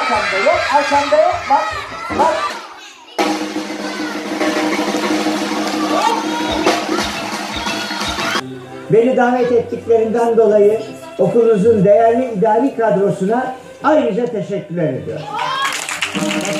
arkamda yok, arkamda yok. Bak, bak. Beni davet ettiklerinden dolayı okulunuzun değerli idari kadrosuna ayrıca teşekkürler ediyorum.